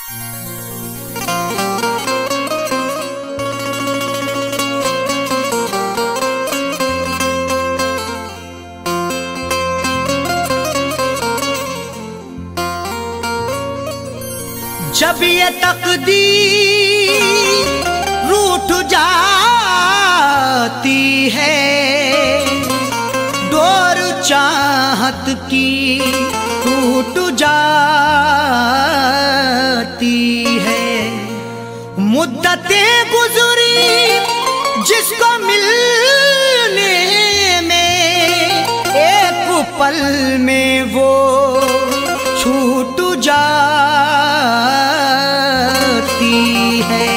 जब ये तकदीर रूठ जाती है, डोर चाहत की टूट जाती है। मुद्दतें गुजरी जिसको मिलने में, एक पल में वो छूट जाती है।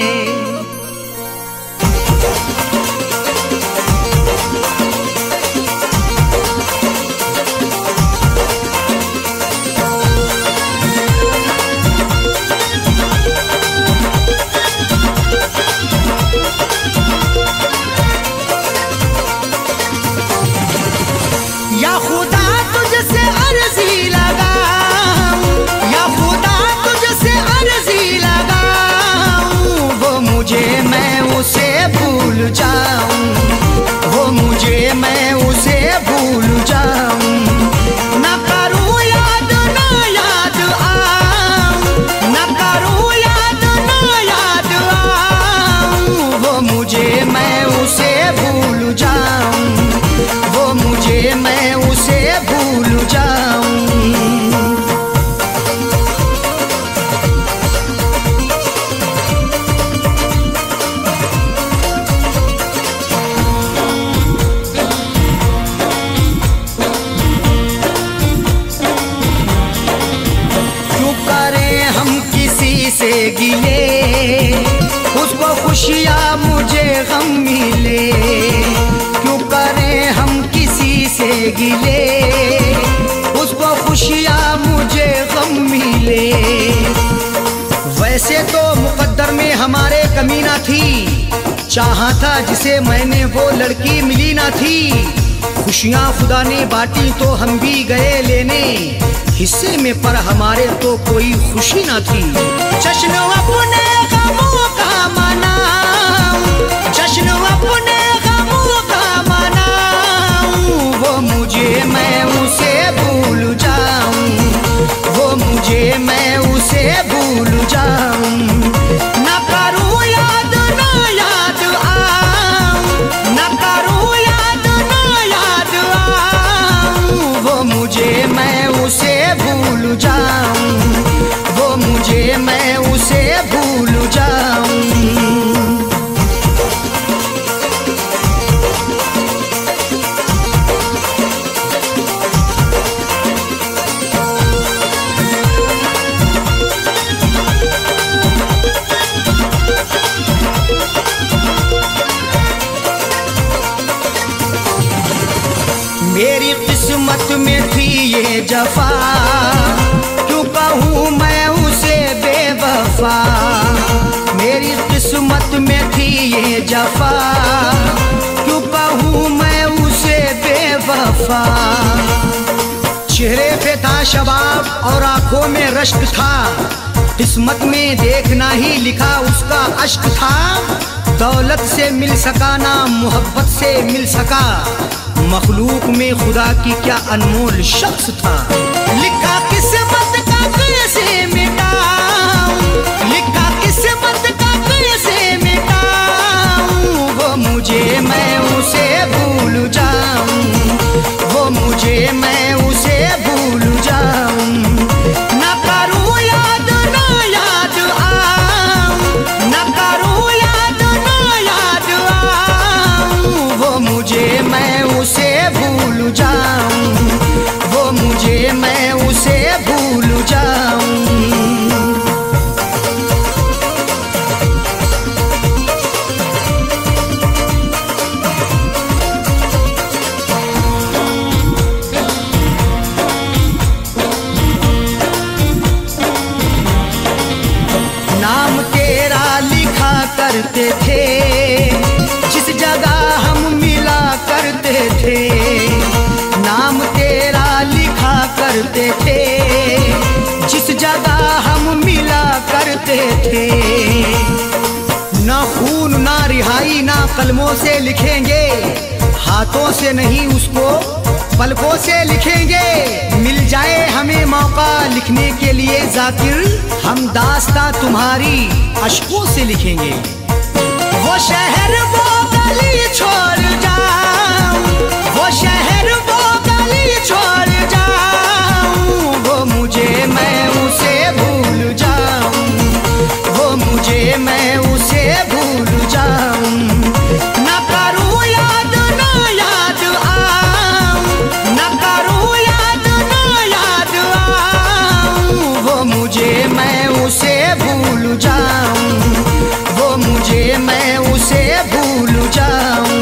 या खुदा तुझसे अर्जी लगाऊं, या खुदा तुझसे अर्जी लगाऊं, वो मुझे मैं उसे भूल जाऊं, वो मुझे मैं उसे भूल जाऊं। न करूं याद ना याद आऊं, न करूं याद ना याद आऊं, वो मुझे मैं उसे भूल जाऊं, वो मुझे मैं उसे भूल जाऊं। क्यों करें हम किसी से गिले, उसको खुशियाँ मुझे गम मिले। क्यों करें हम किसी से गिले, उसको खुशियाँ मुझे गम मिले। वैसे तो मुकद्दर में हमारे कमी ना थी, चाहा था जिसे मैंने वो लड़की मिली ना थी। खुशियाँ खुदा ने बांटी तो हम भी गए लेने, हिस्से में पर हमारे तो कोई खुशी ना थी। जश्न अपने गमों का मनाऊं, जश्न अपने गमों का मनाऊं, वो मुझे मैं उसे भूल जाऊं, वो मुझे मैं उसे भूल जाऊं। न करूं याद ना याद आऊं, न करूं याद ना याद आऊं, वो मुझे मैं उसे भूल जाऊं, वो मुझे मैं उसे भूल जाऊं। मेरी किस्मत में थी ये जफा, क्यों कहूँ मैं उसे बेवफा। मेरी किस्मत में थी ये जफा, क्यों कहूँ मैं उसे बेवफा। चेहरे पे था शबाब और आंखों में रश्क था, किस्मत में देखना ही लिखा उसका अश्क था। दौलत से मिल सका ना मोहब्बत से मिल सका, मखलूक में खुदा की क्या अनमोल शख्स था। लिखा किस्मत का कैसे मिटाऊं, लिखा किस्मत का कैसे मिटाऊं, वो मुझे मैं उसे भूल जाऊं, वो मुझे मैं उसे भूल जाऊं। न करूं याद ना याद आऊं, न करूं याद ना याद आऊं, वो मुझे मैं उसे भूल जाऊं, वो मुझे मैं उसे भूल जाऊं। नाम तेरा लिखा करते थे, जिस जगह हम मिला करते थे। नाम तेरा लिखा करते थे, जिस जगह हम मिला कहते थे। ना खून ना रिहाई ना कलमों से लिखेंगे, हाथों से नहीं उसको पलकों से लिखेंगे। मिल जाए हमें मौका लिखने के लिए जाकिर, हम दास्तां तुम्हारी अश्कों से लिखेंगे। वो शहर वो गली छोड़ जाऊं, वो शहर वो गली छोड़ जाऊं, वो मुझे मैं उसे भूल जाऊं, वो मुझे मैं उसे भूल जाऊं। ना करूं याद ना याद आऊं, ना करूं याद ना याद आऊं, वो मुझे मैं उसे भूल जाऊं, वो मुझे मैं उसे भूल जाऊं।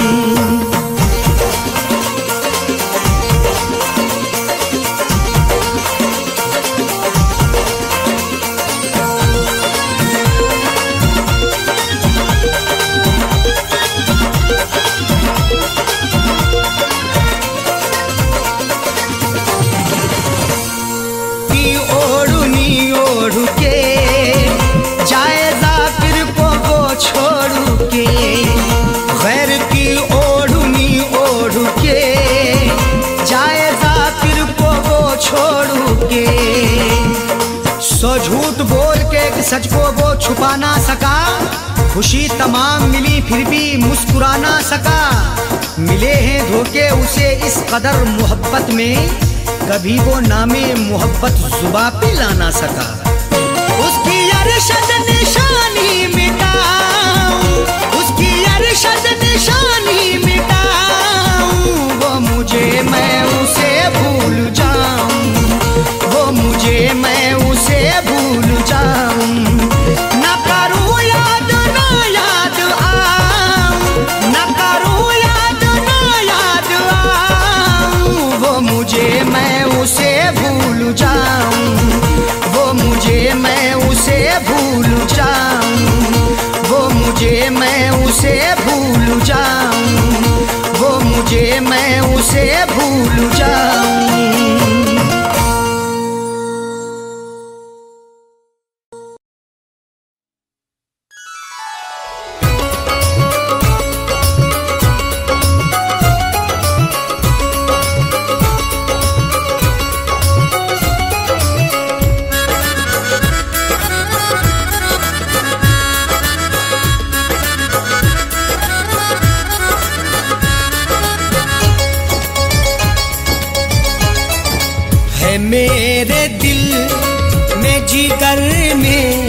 सो झूठ बोल के सच को वो छुपा ना सका, खुशी तमाम मिली फिर भी मुस्कुरा ना सका। मिले हैं धोखे उसे इस कदर मोहब्बत में, कभी वो नामे मोहब्बत जुबा पे ला ना सका। उसकी अरशद निशानी मिटाऊं, उसकी अरशद निशानी मिटाऊं, वो मुझे मैं उसे भूल जाऊं, वो मुझे मैं उसे भूल जाऊं। ना करूं याद ना याद आऊं, ना करूं याद ना याद आऊं, वो मुझे मैं उसे भूल जाऊं, वो मुझे मैं उसे भूल जाऊं, वो मुझे मैं उसे भूल जाऊं, वो मुझे मैं उसे भूल जाऊं। मेरे दिल में जिगर में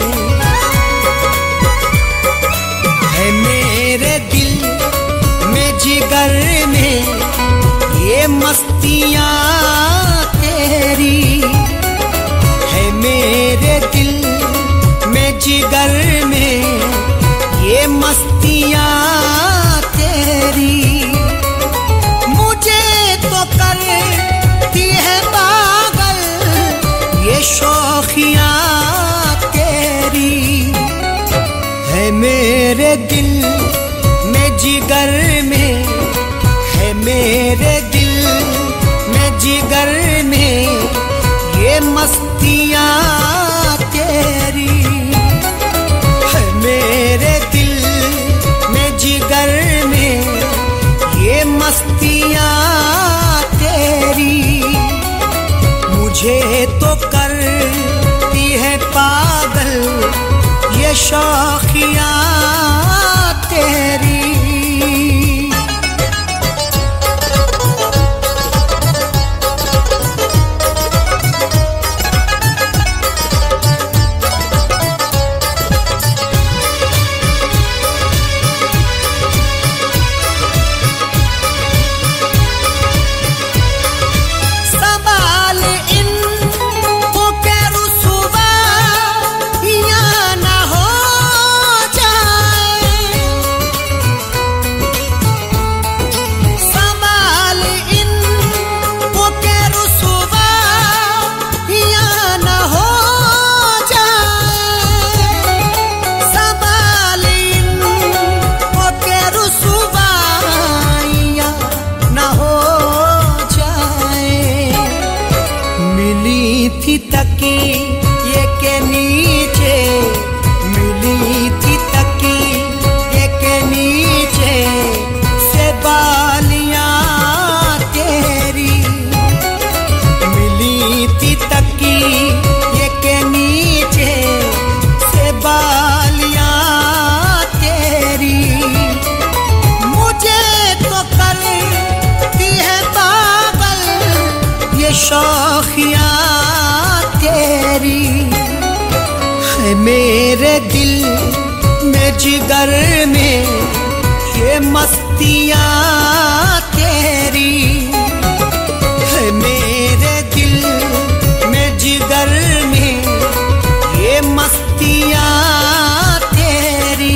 है, मेरे दिल में जिगर में ये मस्तियाँ तेरी है। मेरे दिल में जिगर में ये मस्तियाँ तेरी, मुझे तो करती है ये शौखियाँ तेरी है। मेरे दिल में जिगर में है, मेरे दिल में जिगर में ये मस्तियाँ तेरी है। मेरे दिल में जिगर में ये मस्तियाँ तेरी, मुझे तो करती है पागल ये शौखियाँ तेरी। थी तकिए के नीचे मेरे दिल में जिगर में ये मस्तियाँ तेरी, है मेरे दिल में जिगर में ये मस्तियाँ तेरी।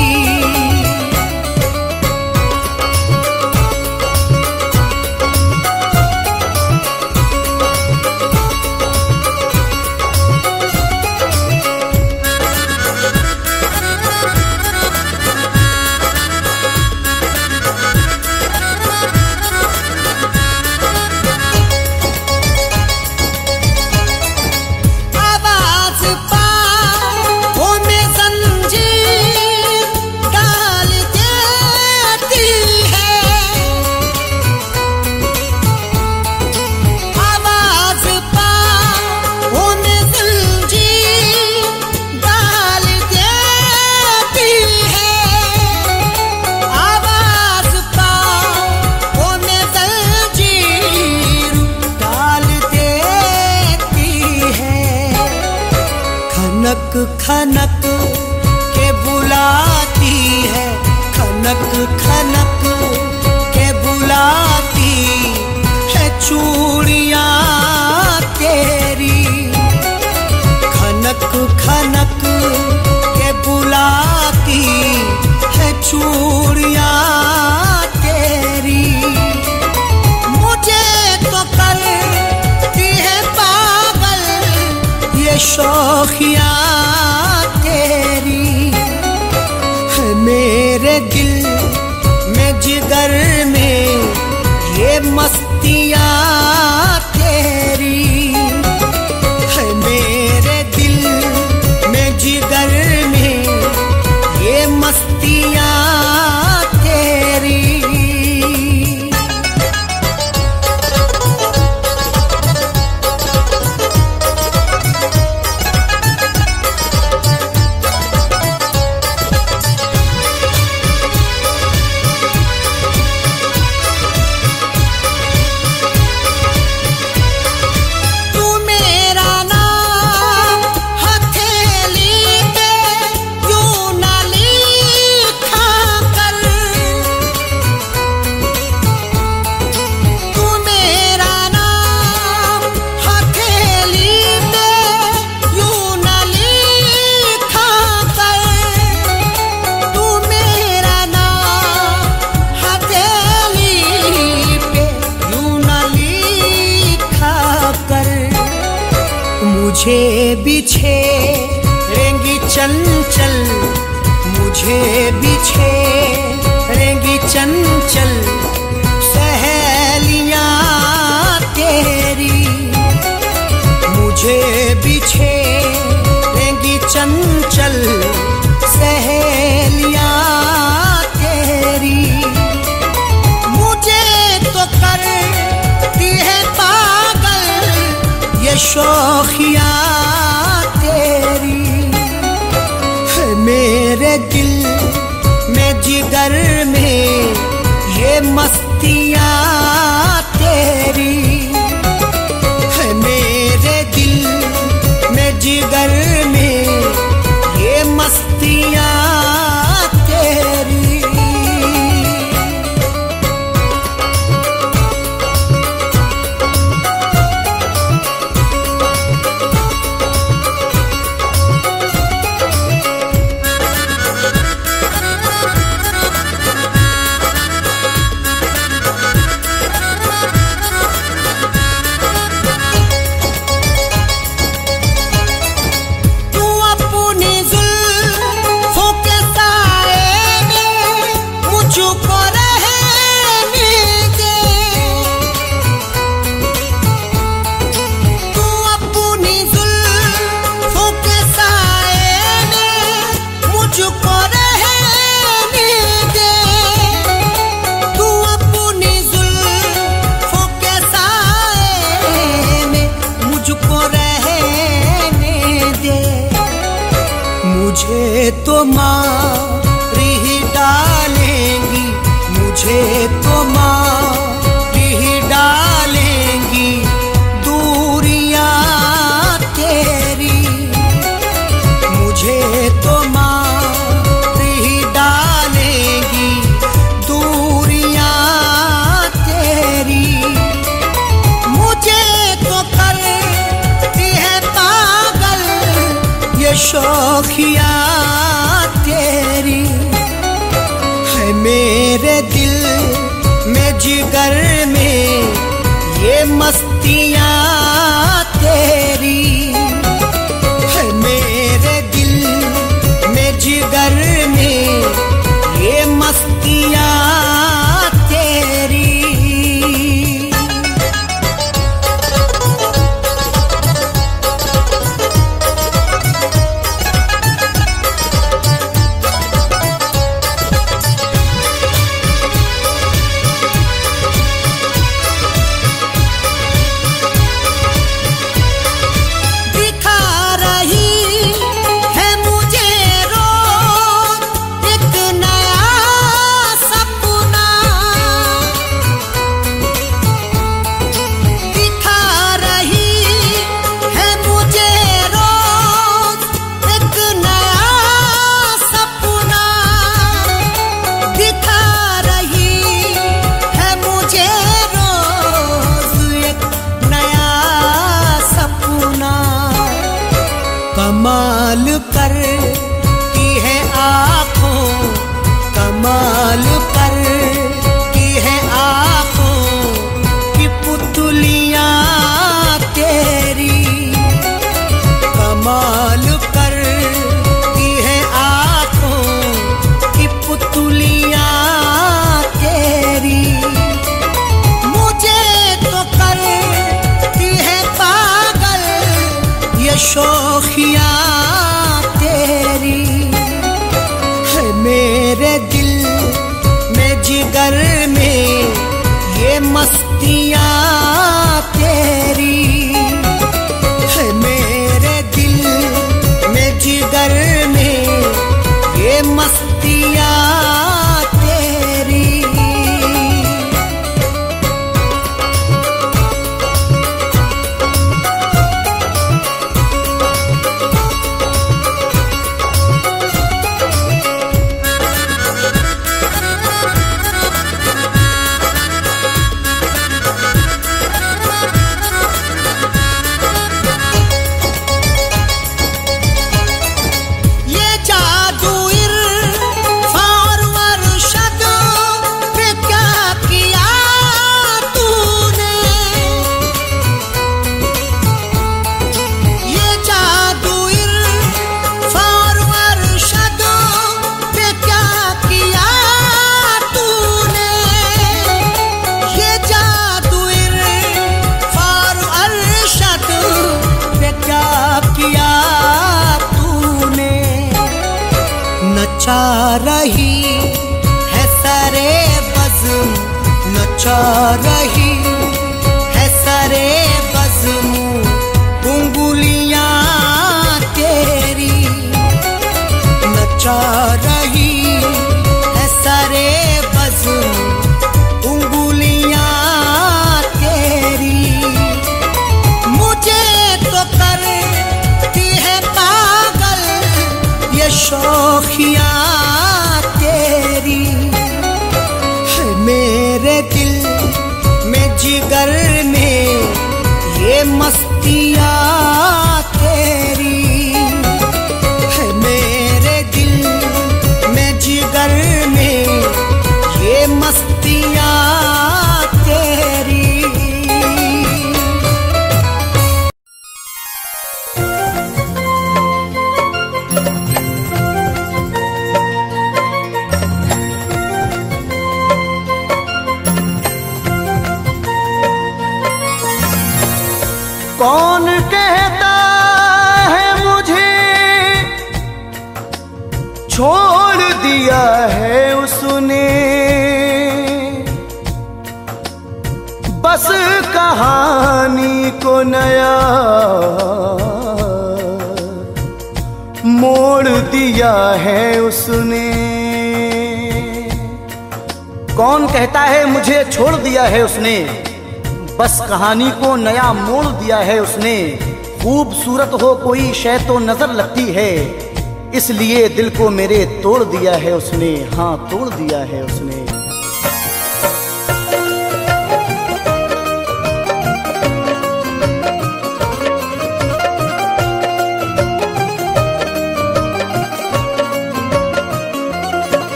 खनक के बुलाती है, खनक खनक के बुलाती है चूड़ियाँ तेरी, खनक खनक के बुलाती है चूड़ियाँ तेरी। मुझे तो करती है पागल ये शौखियाँ तेरी, है मेरे दिल में जिगर में ये मस्तियाँ तेरी, है मेरे दिल में जिगर में ये मस्तियाँ तेरी। मुझे बिछेरेंगी चंचल, मुझे बिछेरेंगी चंचल सहेलियाँ तेरी, मुझे बिछेरेंगी चंचल सहेलियाँ तेरी। मुझे तो करती है पागल ये शौखियाँ तेरी, है मेरे दिल में जिगर में ये मस्तियाँ तेरी, है मेरे दिल में जिगर में ये मस्तियाँ तेरी। मुझे तो मार ही डालेंगी, मुझे तो मार ही डालेंगी दूरियां तेरी, ये शौखिया तेरी है मेरे दिल में जिगर में, ये मस्तियाँ तेरी है मेरे दिल में जिगर में, ये मस्तियाँ तेरी। कमाल करती है आँखों, कमाल करती है आँखों की पुतलियाँ तेरी, कमाल करती है आँखों की पुतलियाँ तेरी। मुझे तो करती है पागल ये शौखिया तेरी है मेरे दिल में जिगर में, ये मस्तियाँ तेरी है मेरे दिल में जिगर में, ये मस्तियाँ तेरी। नचा रही है सरे बज़्म, नचा रही है सरे बज़्म उंगलियाँ तेरी, नचा रही है सरे बज़्म उंगलियाँ तेरी। मुझे तो करती है पागल ये शौखिया तेरी है मेरे दिल में जिगर में, ये मस्तियाँ तेरी है मेरे दिल में जिगर में, ये मस्तियाँ तेरी। कौन कहता है मुझे छोड़ दिया है उसने, बस कहानी को नया मोड़ दिया है उसने। कौन कहता है मुझे छोड़ दिया है उसने, बस कहानी को नया मोड़ दिया है उसने। खूबसूरत हो कोई शय तो नजर लगती है, इसलिए दिल को मेरे तोड़ दिया है उसने, हाँ तोड़ दिया है उसने।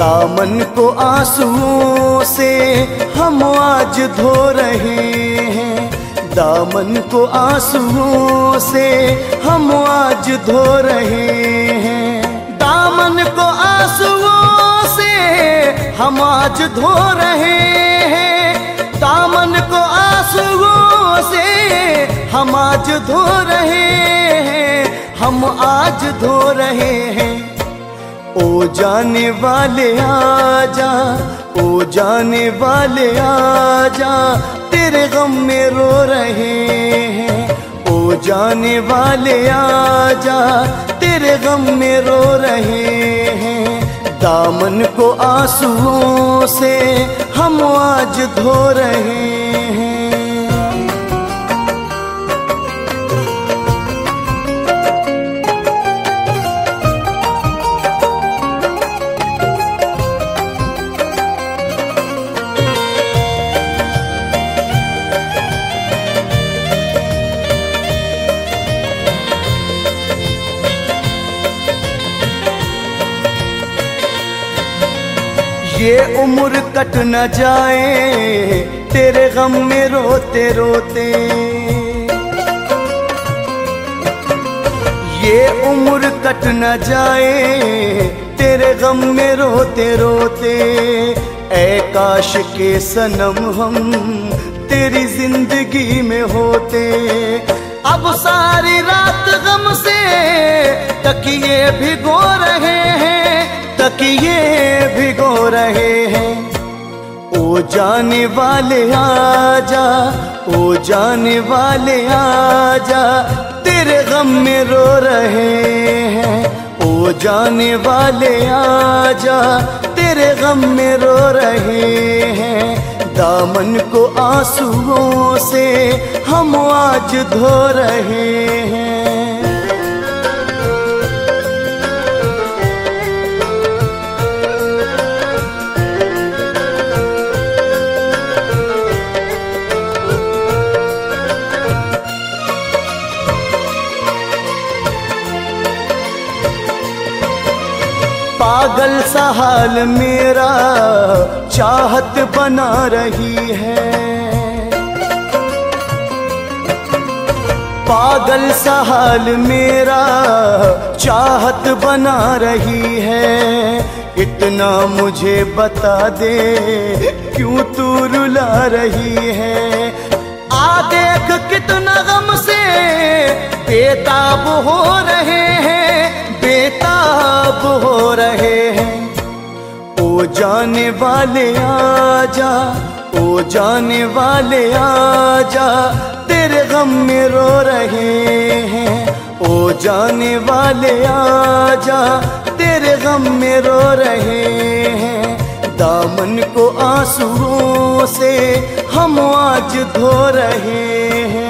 दामन को आंसुओं से हम आज धो रहे हैं, दामन को आंसुओं से हम आज धो रहे हैं, दामन को आंसुओं से हम आज धो रहे हैं, दामन को आंसुओं से हम आज धो रहे हैं, हम आज धो रहे हैं। ओ जाने वाले आजा, ओ जाने वाले आजा, तेरे गम में रो रहे हैं। ओ जाने वाले आजा, तेरे गम में रो रहे हैं। दामन को आंसुओं से हम आज धो रहे हैं। ये उम्र कट न जाए तेरे गम में रोते रोते, ये उम्र कट न जाए तेरे गम में रोते रोते। ऐ काश के सनम हम तेरी जिंदगी में होते, अब सारी रात गम से तकिए भिगो रहे हैं, तकिए भिगो रहे हैं। ओ जाने वाले आजा, ओ जाने वाले आजा, तेरे गम में रो रहे हैं। ओ जाने वाले आजा, तेरे गम में रो रहे हैं। दामन को आंसुओं से हम आज धो रहे हैं। पागल सा हाल मेरा चाहत बना रही है, पागल सा हाल मेरा चाहत बना रही है। इतना मुझे बता दे क्यों तू रुला रही है। आ देख कितना गम से बेताब हो रहे हैं, बेताब हो रहे हैं। ओ जाने वाले आजा, ओ जाने वाले आजा, तेरे गम में रो रहे हैं। ओ जाने वाले आजा, तेरे गम में रो रहे हैं। दामन को आंसुओं से हम आज धो रहे हैं।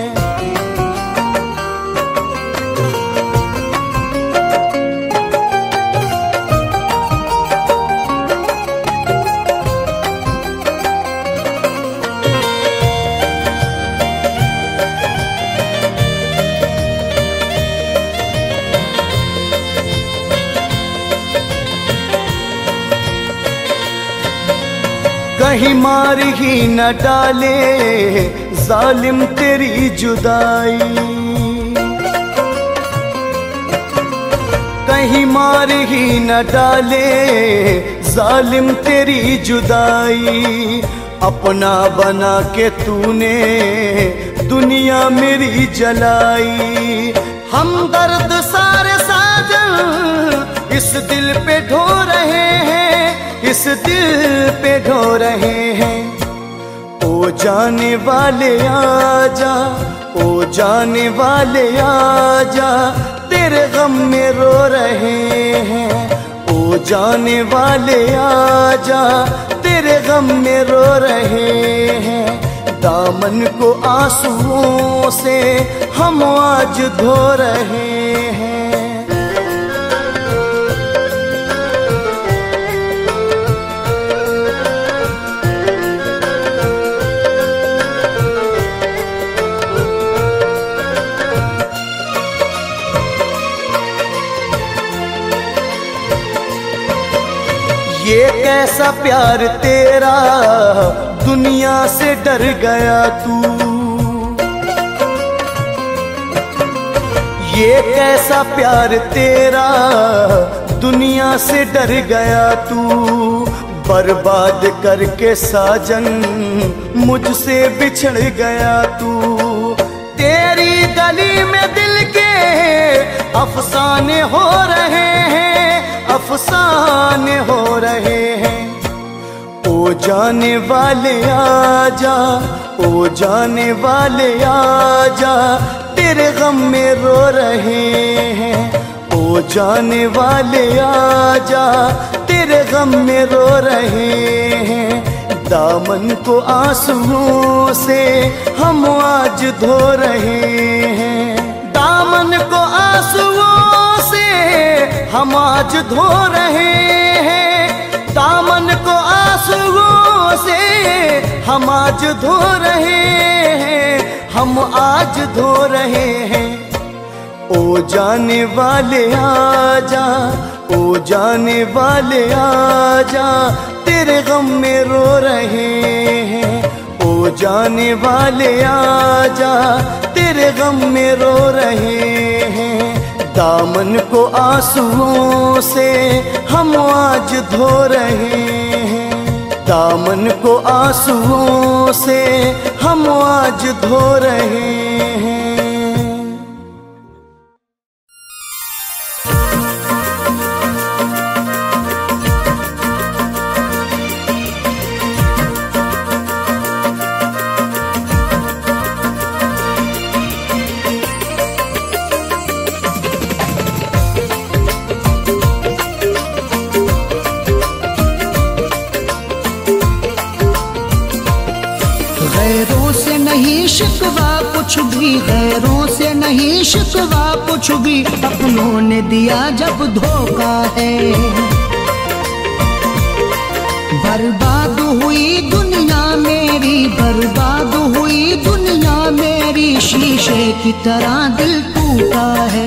कहीं मार ही न डाले जालिम तेरी जुदाई, कहीं मार ही न डाले जालिम तेरी जुदाई। अपना बना के तूने दुनिया मेरी जलाई। हम दर्द सारे साजन इस दिल पे ढो रहे हैं, इस दिल पे ढो रहे हैं। ओ जाने वाले आजा, ओ जाने वाले आजा, तेरे गम में रो रहे हैं। ओ जाने वाले आजा, तेरे गम में रो रहे हैं। दामन को आंसुओं से हम आज धो रहे हैं। ये कैसा प्यार तेरा, दुनिया से डर गया तू। ये कैसा प्यार तेरा, दुनिया से डर गया तू। बर्बाद करके साजन मुझसे बिछड़ गया तू। तेरी गली में दिल के अफसाने हो रहे हैं, अफसाने हो रहे हैं। ओ जाने वाले आजा, ओ जाने वाले आजा, तेरे गम में रो रहे हैं। ओ जाने वाले आजा, तेरे गम में रो रहे हैं। दामन को आंसुओं से हम आज धो रहे हैं। दामन को आंसुओं से हम आज धो रहे हैं। दामन को आंसुओं से हम आज धो रहे हैं, हम आज धो रहे हैं। ओ जाने वाले आजा, ओ जाने वाले आजा, तेरे गम में रो रहे हैं। ओ जाने वाले आजा, तेरे गम में रो रहे हैं। दामन को आंसुओं से हम आज धो रहे हैं। दामन को आंसुओं से हम आज धो रहे हैं। गैरों से नहीं शिकवा कुछ भी, गैरों से नहीं शिकवा कुछ भी, अपनों ने दिया जब धोखा है। बर्बाद हुई दुनिया मेरी, बर्बाद हुई दुनिया मेरी, शीशे की तरह दिल टूटा है।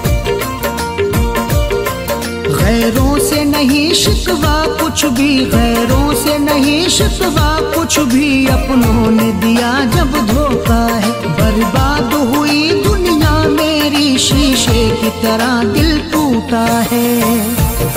गैरों से नहीं शिकवा कुछ भी, गैरों से नहीं शिकवा कुछ भी, अपनों ने दिया जब धोखा है। बर्बाद हुई दुनिया मेरी, शीशे की तरह दिल टूटा है।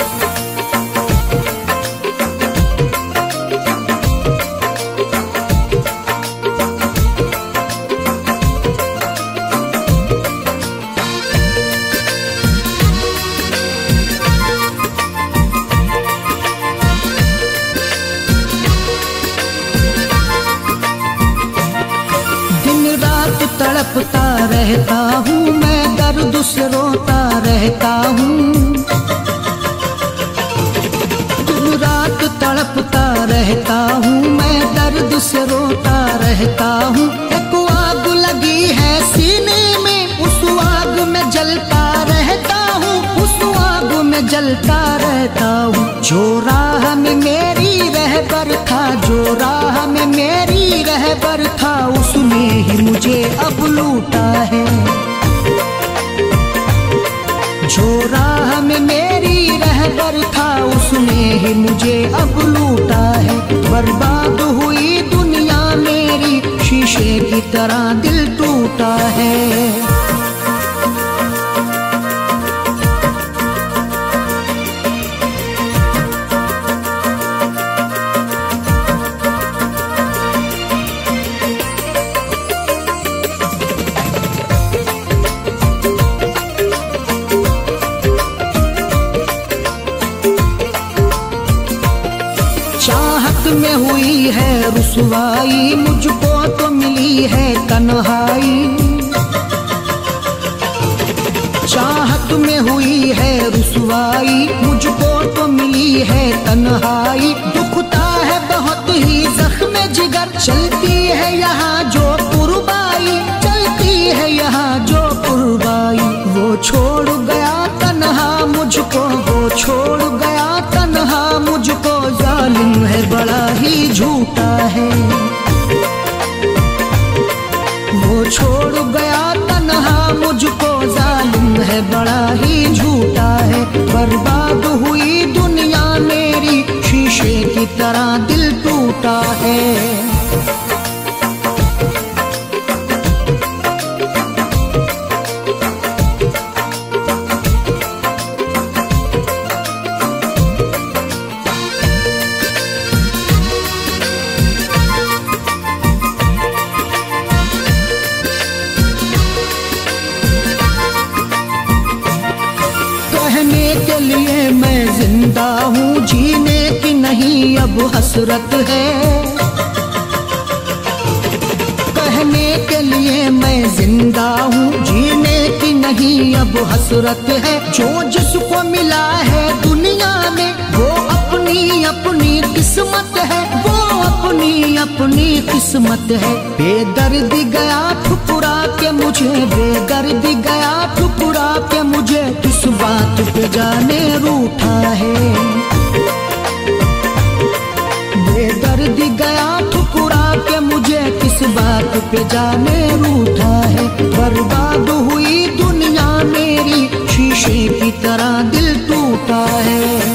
तड़पता रहता हूँ मैं, दर्द से रोता रहता हूँ। दिन रात तड़पता रहता हूँ मैं, दर्द से रोता रहता हूँ। एक आग लगी है सीने में, उस आग में जलता रहता हूँ, उस आग में जलता रहता हूँ। जो राह में मेरी रहबर था, जो राह में मेरी रहबर था, उसने ही मुझे अब लूटा है। जो राह में मेरी रहबर था, उसने ही मुझे अब लूटा है। बर्बाद हुई दुनिया मेरी, शीशे की तरह दिल टूटा है। में हुई है रुसवाई, मुझको तो मिली है तन्हाई। चाहत में हुई है रुसवाई, मुझको तो मिली है तन्हाई। दुखता है बहुत ही जख्म जिगर, चलती है यहाँ जो पुरबाई, चलती है यहाँ जो पुरबाई। वो छोड़ गया तन्हा मुझको, वो छोड़ गया तन्हा मुझको, जालिम है बड़ा ही झूठा है। वो छोड़ गया तन्हा मुझको, जालिम है बड़ा ही झूठा है। बर्बाद हुई दुनिया मेरी, तरह दिल टूटा है। कहने के लिए मैं जिंदा हूँ, जीने की नहीं अब हसरत है। कहने के लिए मैं जिंदा हूँ, जीने की नहीं अब हसरत है। जो जिसको मिला है दुनिया में वो अपनी अपनी किस्मत है, वो अपनी अपनी किस्मत है। बेदर्दी गया ठुकरा के मुझे, बेदर्दी गया ठुकरा के मुझे, किस बात पे जाने रूठा है। बेदर्दी गया ठुकरा के मुझे, किस बात पे जाने रूठा है। बर्बाद हुई दुनिया मेरी, शीशे की तरह दिल टूटा है।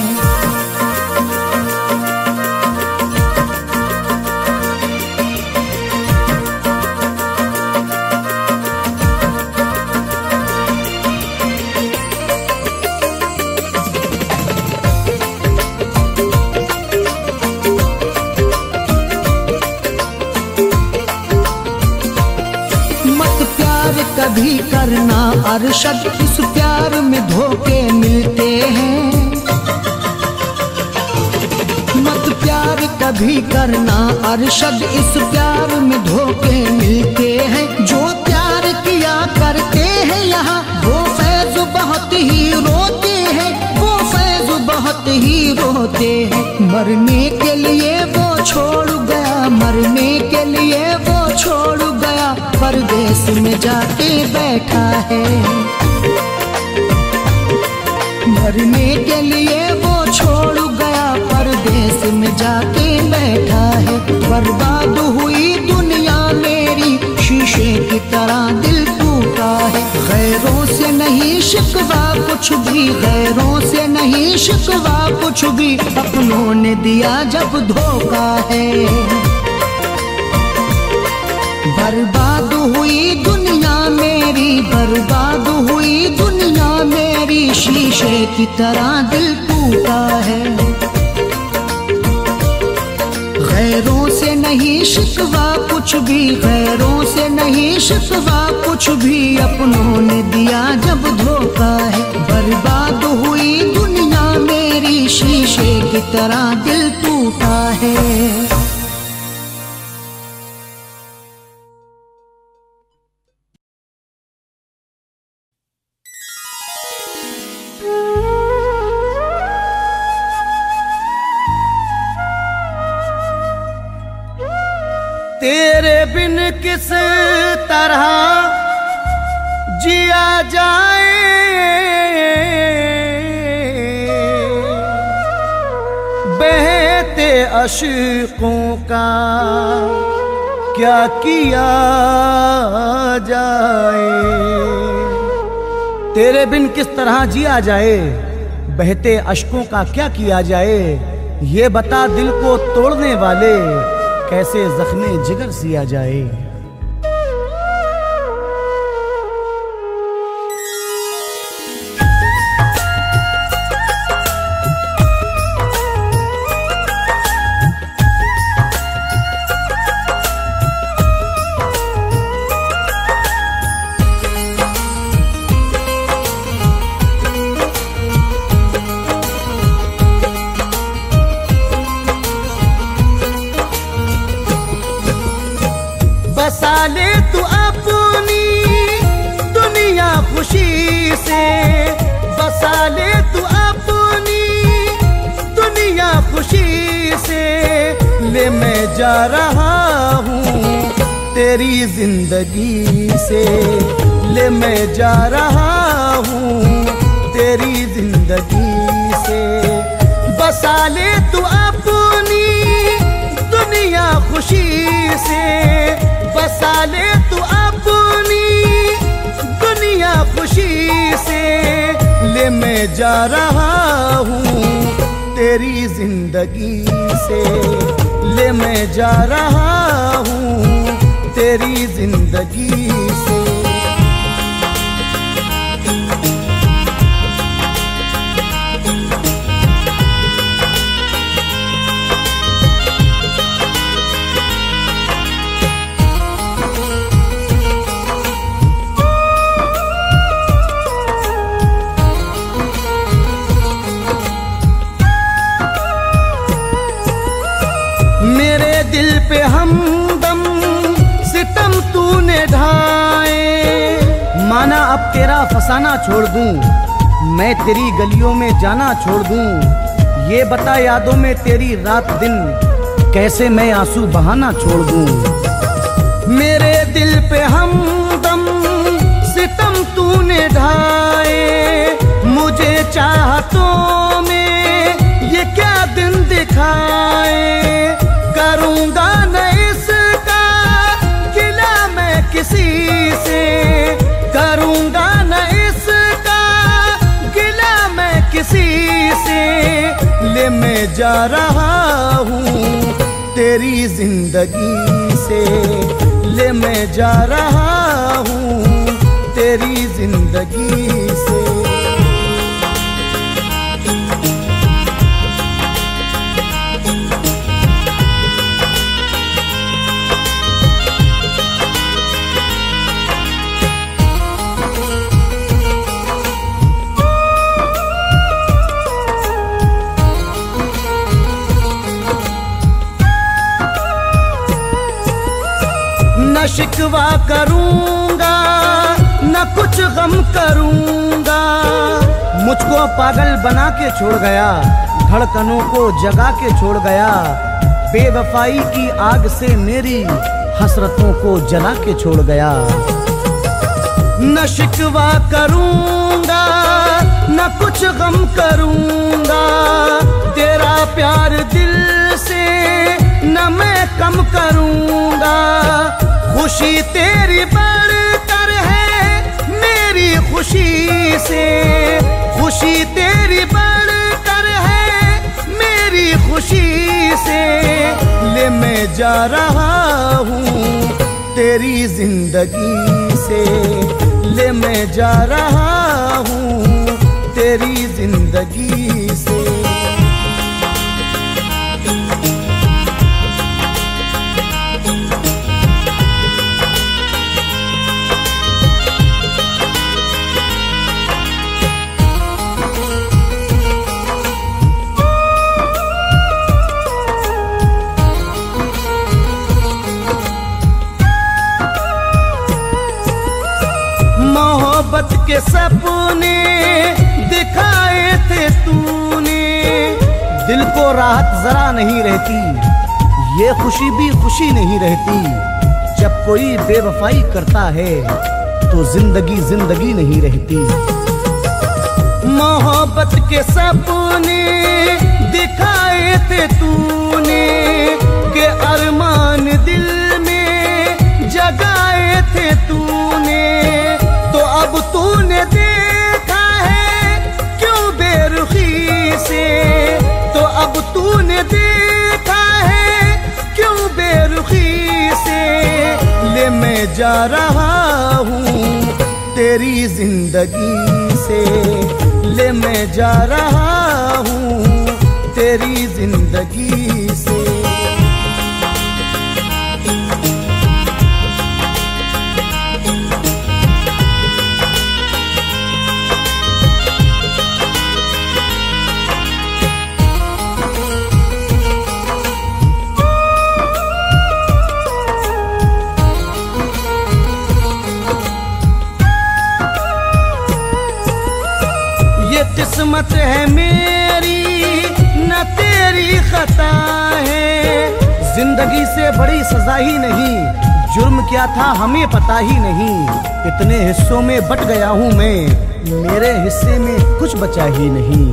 कभी करना अरशद, इस प्यार में धोखे मिलते हैं। मत प्यार कभी करना अरशद, इस प्यार में धोखे मिलते हैं। जो प्यार किया करते हैं यहाँ, वो फैज़ बहुत ही रोते हैं, वो फैज़ बहुत ही रोते हैं। मरने के लिए वो छोड़ गया, मरने के लिए वो छोड़ गया, परदेस में जाके बैठा है। मरने के लिए वो छोड़ गया, परदेस में जाके बैठा है। बर्बाद हुई दुनिया मेरी, शीशे की तरह दिल टूटा है। गैरों से नहीं शिकवा कुछ भी, गैरों से नहीं शिकवा कुछ भी, अपनों ने दिया जब धोखा है। बर्बाद हुई दुनिया मेरी, बर्बाद हुई दुनिया मेरी, शीशे की तरह दिल टूटा है। गैरों से नहीं शिकवा कुछ भी, गैरों से नहीं शिकवा कुछ भी, अपनों ने दिया जब धोखा है। बर्बाद हुई दुनिया मेरी, शीशे की तरह दिल टूटा है। तेरे बिन किस तरह जिया जाए, बहते अश्कों का क्या किया जाए। तेरे बिन किस तरह जिया जाए, बहते अश्कों का क्या किया जाए। ये बता दिल को तोड़ने वाले, कैसे जख्मे जिगर सिया जाए। बसा ले तू अपनी दुनिया खुशी से, बसा ले तू अपनी दुनिया खुशी से। ले मैं जा रहा हूँ तेरी जिंदगी से, ले मैं जा रहा हूँ तेरी जिंदगी से। बसा ले तू अपनी दुनिया खुशी से, बसा ले तू अपनी दुनिया खुशी से। ले मैं जा रहा हूँ तेरी जिंदगी से। ले मैं जा रहा हूँ तेरी जिंदगी से। मेरे दिल पे हमदम सितम तूने ढाए, माना अब तेरा फसाना छोड़ दूं, मैं तेरी गलियों में जाना छोड़ दूं। ये बता यादों में तेरी रात दिन कैसे मैं आंसू बहाना छोड़ दूं। मेरे दिल पे हमदम सितम तूने ढाए, मुझे चाहतों में ये क्या दिन दिखाए। करूंगा न इसका गिला मैं किसी से, करूंगा न इसका गिला मैं किसी से। ले मैं जा रहा हूँ तेरी जिंदगी से। ले मैं जा रहा हूँ तेरी जिंदगी से। न शिकवा करूंगा न कुछ गम करूंगा, मुझको पागल बना के छोड़ गया, धड़कनों को जगा के छोड़ गया। बेवफाई की आग से मेरी हसरतों को जला के छोड़ गया। न शिकवा करूंगा न कुछ गम करूंगा, तेरा प्यार दिल से न मैं कम करूंगा। खुशी तेरी बढ़कर है मेरी खुशी से, खुशी तेरी बढ़कर है मेरी खुशी से। ले मैं जा रहा हूँ तेरी जिंदगी से। ले मैं जा रहा हूँ तेरी जिंदगी से। मोहब्बत के सपने दिखाए थे तूने, दिल को राहत जरा नहीं रहती, ये खुशी भी खुशी नहीं रहती। जब कोई बेवफाई करता है तो जिंदगी जिंदगी नहीं रहती। मोहब्बत के सपने दिखाए थे तूने, के अरमान दिल में जगाए थे तूने। तो अब तूने देखा है क्यों बेरुखी से, तो अब तूने देखा है क्यों बेरुखी से। ले मैं जा रहा हूँ तेरी जिंदगी से। ले मैं जा रहा हूँ तेरी जिंदगी से। ये किस्मत है मेरी न तेरी खता है, जिंदगी से बड़ी सजा ही नहीं, जुर्म क्या था हमें पता ही नहीं। इतने हिस्सों में बट गया हूँ मैं, मेरे हिस्से में कुछ बचा ही नहीं।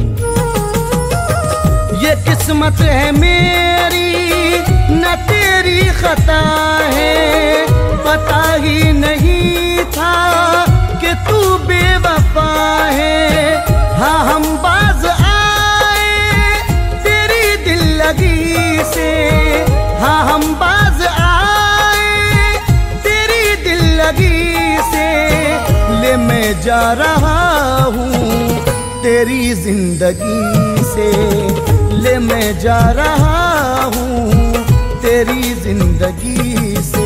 ये किस्मत है मेरी न तेरी खता है, पता ही नहीं था कि तू बेवफा है। हाँ हम बाज आए जा रहा हूँ तेरी जिंदगी से, ले मैं जा रहा हूँ तेरी जिंदगी से।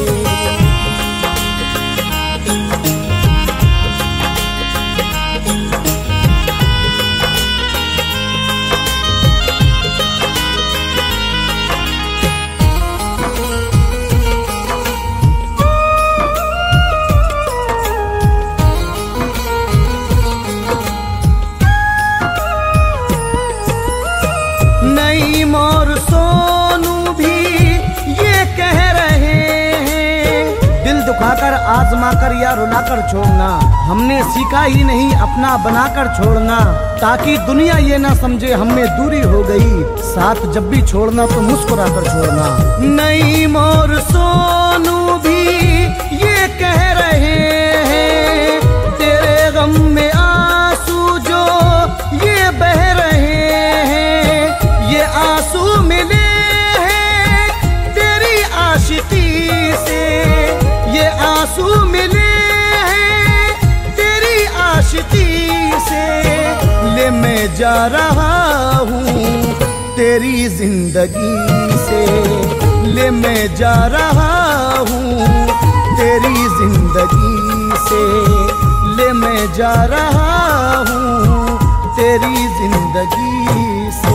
नईम और सोनू भी ये कह रहे हैं, दिल दुखाकर आजमाकर या रुलाकर छोड़ना, हमने सीखा ही नहीं अपना बनाकर छोड़ना, ताकि दुनिया ये ना समझे हमें दूरी हो गई, साथ जब भी छोड़ना तो मुस्कुराकर छोड़ना। नईम और सोनू भी ये कह रहे हैं, तेरे गम में आंसू जो ये बह रहे हैं, ये आंसू मिले हैं तेरी आशिकी से, ये आंसू मिले हैं तेरी आशिकी से। ले मैं जा रहा हूँ तेरी जिंदगी से, ले मैं जा रहा हूँ तेरी जिंदगी से, ले मैं जा रहा हूँ तेरी जिंदगी से।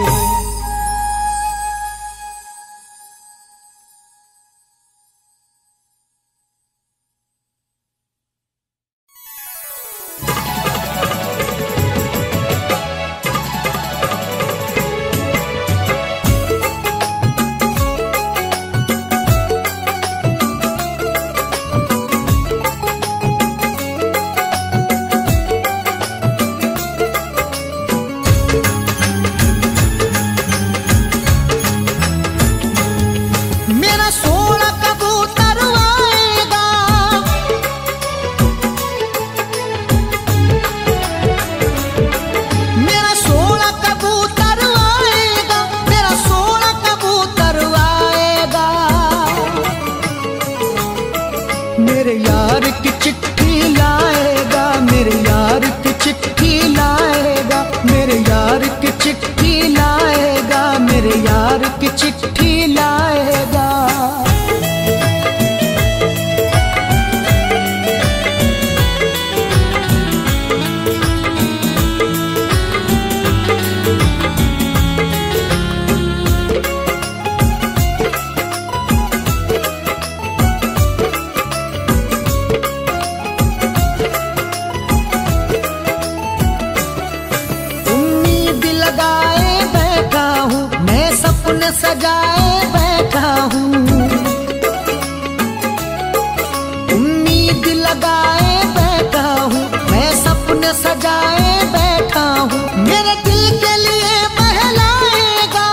मेरे यार की चिट्ठी लाएगा, मेरे यार की चिट्ठी लाएगा, मेरे यार की चिट्ठी लाएगा, मेरे यार की चिट्ठी लाएगा। सजाए बैठा हूँ, उम्मीद लगाए बैठा हूँ, मैं सपने सजाए बैठा हूँ, मेरे दिल के लिए बहलाएगा,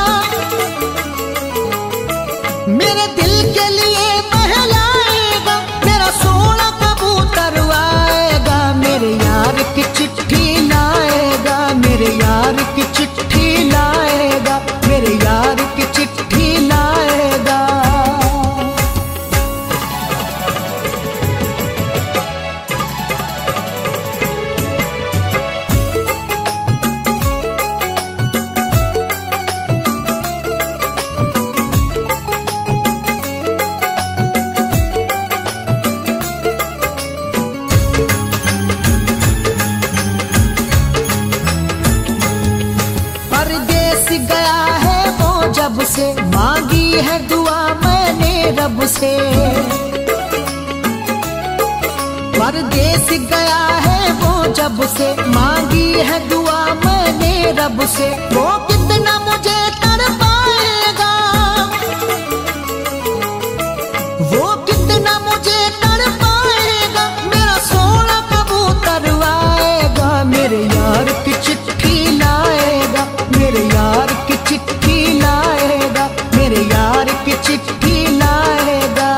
मेरे दिल के लिए बहलाएगा, मेरा सोना कबूतर आएगा, मेरे यार की चिट्ठी लाएगा, मेरे यार की चिट्ठी लाएगा, मेरे यार की चिट्ठी लाएगा। परदेस गया है वो जब से, मांगी है दुआ मैंने रब से। परदेस गया है वो जब से, मांगी है दुआ मैंने रब से। वो कितना मुझे तड़पाएगा, वो कितना मुझे तड़पाएगा, मेरा सोना कबूतर आएगा, मेरे यार की चिट्ठी लाएगा, मेरे यार की चिट्ठी लाएगा, मेरे यार की चिट्ठी लाएगा।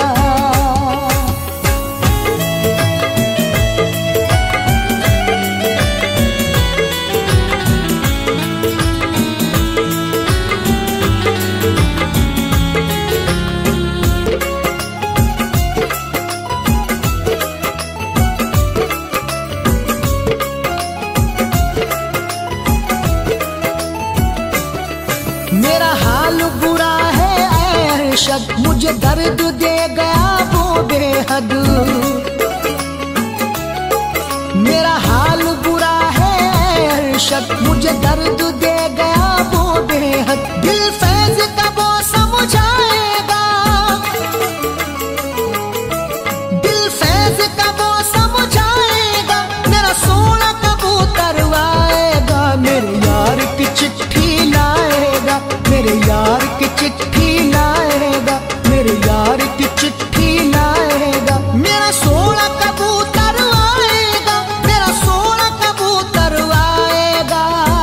अरशद, मुझे दर्द दे गया वो बेहद। मेरा हाल बुरा है अरशद, मुझे दर्द दे गया वो बेहद। दिल फैज का वो समझाएगा, दिल फैज का वो समझाएगा। मेरा सोना कबूतर आएगा, मेरे यार की चिट्ठी लाएगा, मेरे यार की चिट्ठी लाएगा, मेरे यार की चिट्ठी लाएगा। मेरा सोना कबूतर आएगा, मेरा सोना कबूतर आएगा।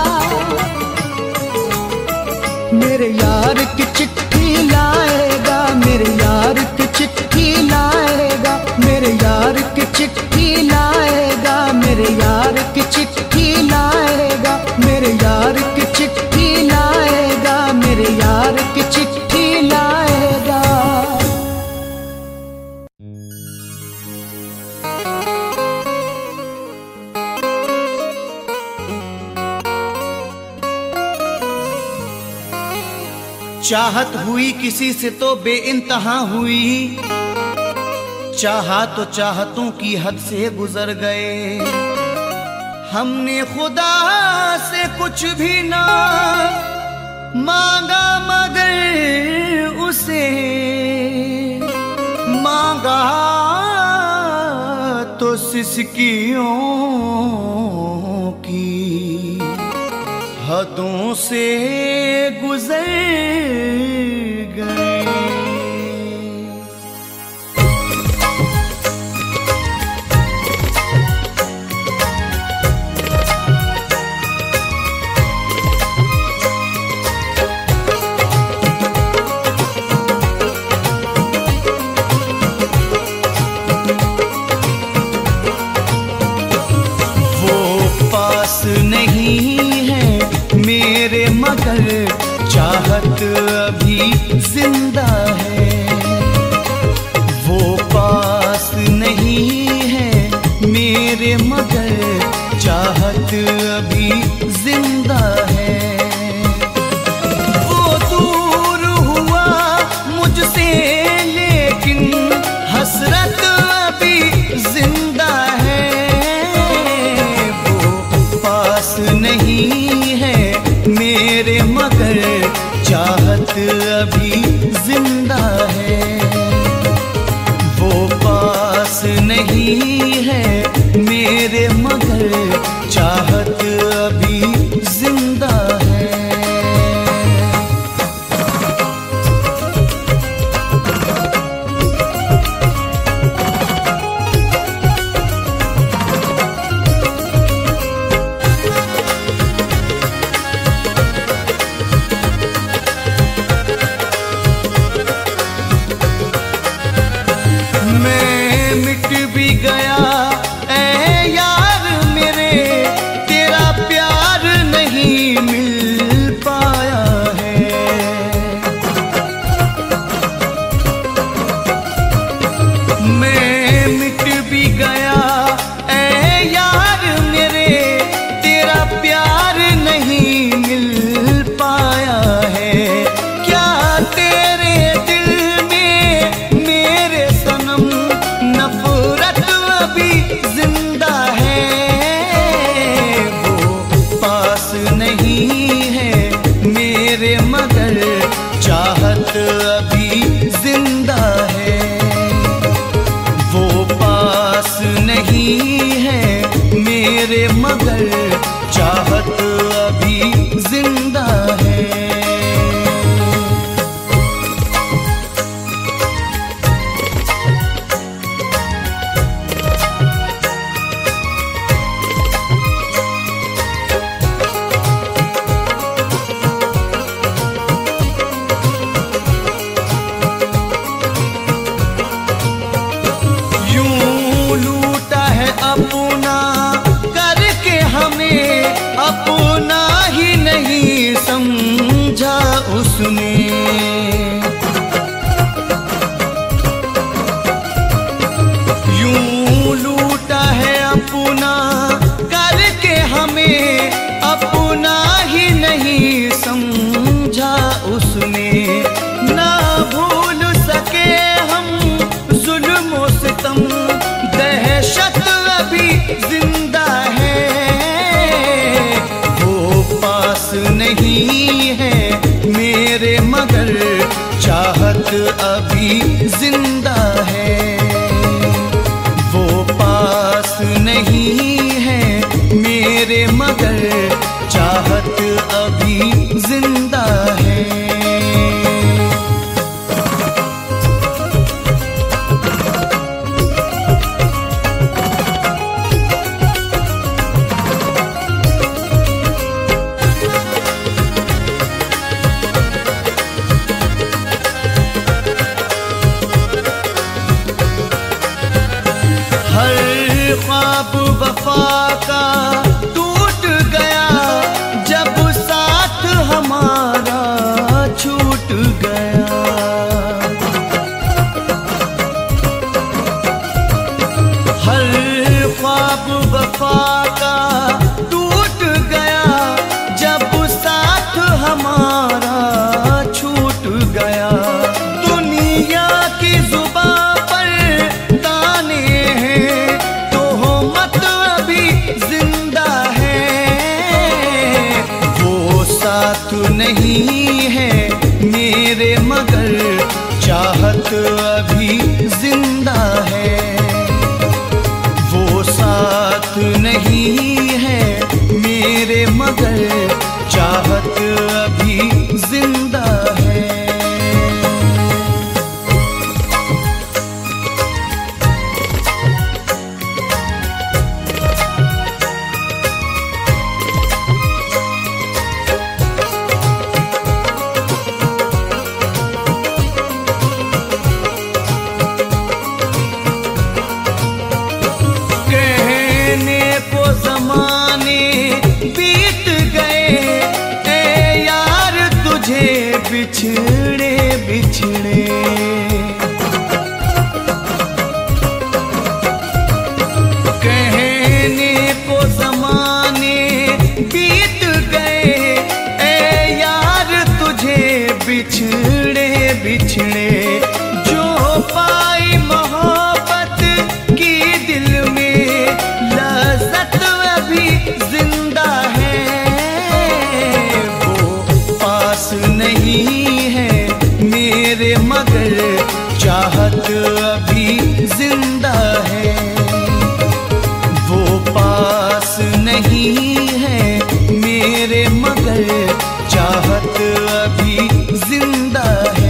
मेरे यार की चिट्ठी लाएगा, मेरे यार की चिट्ठी लाएगा, मेरे यार की चिट्ठी लाएगा, मेरे यार की चिट्ठी लाएगा, मेरे यार की चिट्ठी लाएगा, मेरे यार की चिट्ठी लाएगा। चाहत हुई किसी से तो बेइंतहा हुई, चाहा तो चाहतों की हद से गुजर गए। हमने खुदा से कुछ भी ना मांगा, मगर उसे मांगा तो सिसकियों की हदों से गुजर गए। नहीं है मेरे मगर चाहत अभी जिंदा है। वो पास नहीं है मेरे मगर चाहत अभी जिंदा है। वो दूर हुआ मुझसे लेकिन हसरत अभी जिंदा है। नहीं है मेरे मगर चाहत अभी जिंदा है। वो पास नहीं है मेरे मगर चाहत अभी जिंदा है। अभी जिंदा है। वो पास नहीं है मेरे मगर चाहत अभी जिंदा है। अपना करके हमें अपना ही नहीं समझा उसने। यूं लूटा है अपना करके हमें अपना ही नहीं समझा उसने। ना भूल नहीं है मेरे मगर चाहत अभी जिंदा है। वो पास नहीं है मेरे मगर चाहत अभी जिंदा है। ख्वाब वफा का टूट गया जब साथ हमारा छूट गया। हर ख्वाब वफा का टूट गया जब साथ हमारा छूट गया। दुनिया की जुबां पर ताने हैं जिंदा है। वो साथ नहीं है मेरे मगर चाहत अभी जिंदा है। वो साथ नहीं है मेरे मगर चाहत अभी जिंदा है। ज़माने बीत गए ए यार तुझे बिछड़े बिछड़े। कहने को ज़माने बीत गए ए यार तुझे बिछड़े बिछड़े। जो पाई मोहब्बत की दिल में लज़्ज़त अभी जिंदा है। वो पास नहीं है मेरे मगर चाहत अभी जिंदा है। वो पास नहीं है मेरे मगर चाहत अभी जिंदा है।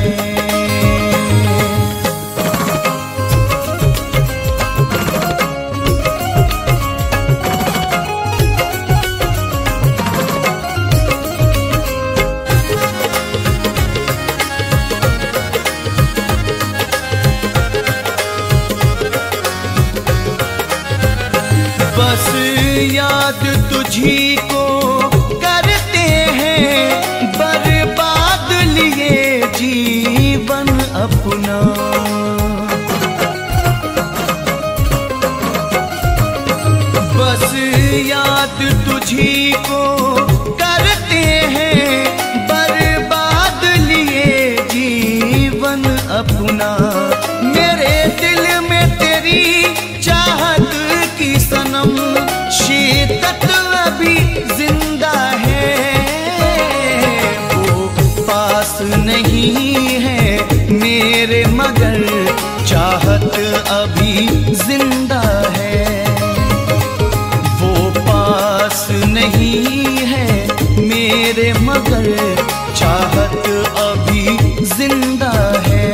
बस याद तुझी को करते हैं बर्बाद लिए जीवन अपना। बस याद तुझी को करते हैं बर्बाद लिए जीवन अपना। मेरे दिल में तेरी चाहत की सनम शिद्दत अभी जिंदा है। वो पास नहीं है मेरे मगर चाहत अभी जिंदा है। वो पास नहीं है मेरे मगर चाहत अभी जिंदा है।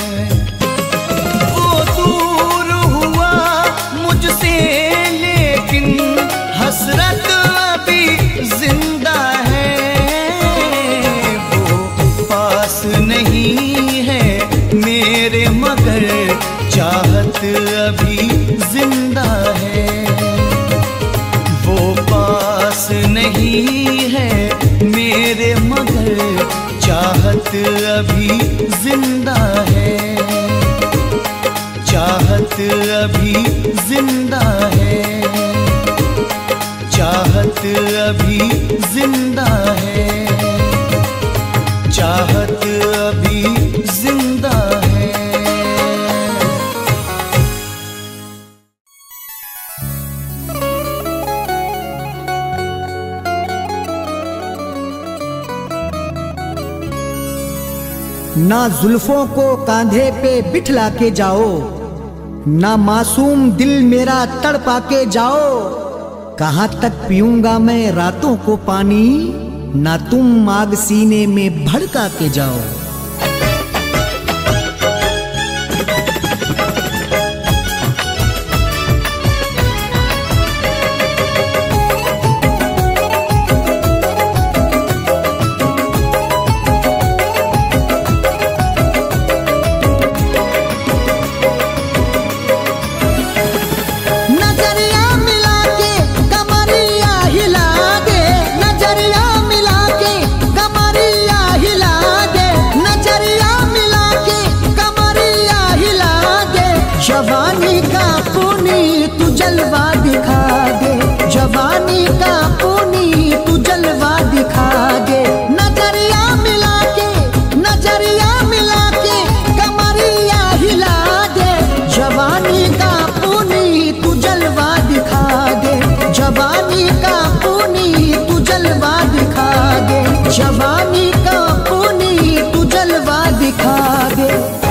वो दूर हुआ मुझसे लेकिन हसरत अभी जिंदा है। वो पास नहीं है मेरे मगर चाहत अभी जिंदा है। वो पास नहीं है मेरे मगर चाहत अभी जिंदा है। चाहत अभी जिंदा है। चाहत अभी जिंदा है। चाहत अभी जिंदा है। ना जुल्फों को कांधे पे बिठला के जाओ, ना मासूम दिल मेरा तड़पा के जाओ। कहाँ तक पीऊंगा मैं रातों को पानी, ना तुम आग सीने में भड़का के जाओ। जवानी का पुनी तू जलवा दिखा दे, जवानी का पुनी तू जलवा दिखा दे। नजरिया मिला के, नजरिया मिला के कमरिया हिला दे। जवानी का पुनी तू जलवा दिखा दे, जवानी का पुनी तू जलवा दिखा दे। जवानी का पुनी तू जलवा दिखा दे।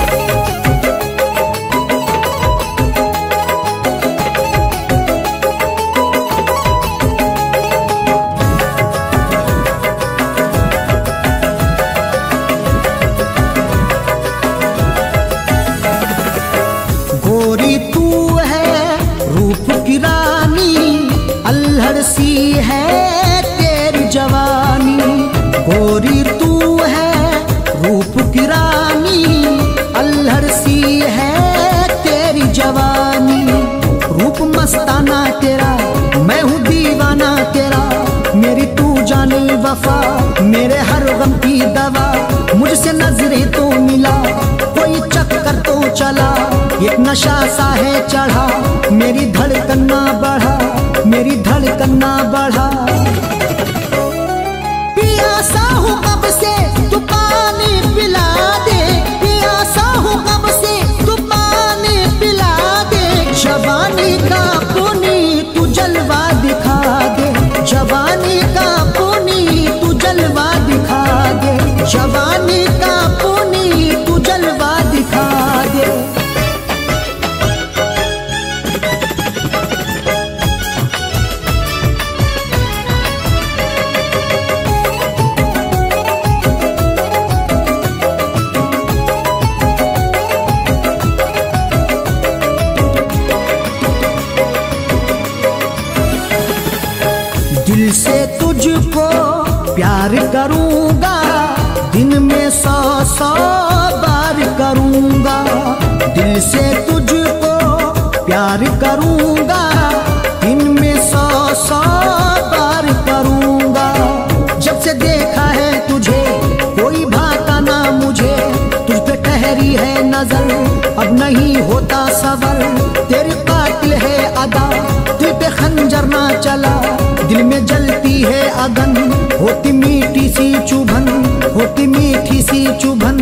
गोरी तू है रूप की रानी, अल्हड़ सी है तेरी जवानी। गोरी तू है रूप की रानी, अल्हड़ सी है तेरी जवानी। रूप मस्ताना तेरा, मैं हूँ दीवाना तेरा। मेरी तू जाने वफा, मेरे हर गम की दवा। मुझसे नजरें तो मिला, कोई चक्कर तो चला। एक नशा सा है चढ़ा, मेरी धड़कन ना बढ़ा, मेरी धड़कन ना बढ़ा। पियासा हूँ कब से तू पानी पिला दे, पियासा हूँ कब से तू पानी पिला दे। जवानी का पुनी तू जलवा दिखा दे, जवानी का पुनी तू जलवा दिखा दे। जवानी का पुनी तू जलवा दिखा दे। दिल से तुझको प्यार करूंगा, दिन में 100 बार करूंगा। दिल से तुझको प्यार करूंगा, दिन में 100 बार करूंगा। जब से देखा है तुझे कोई भाता ना मुझे, तुझ पे ठहरी है नजर अब नहीं होता सबर। तेरी कातिल है अदा, दिल पे खंजर ना चला। दिल में जलती है अगन, होती मीठी सी चुभन, होती मीठी सी चुभन।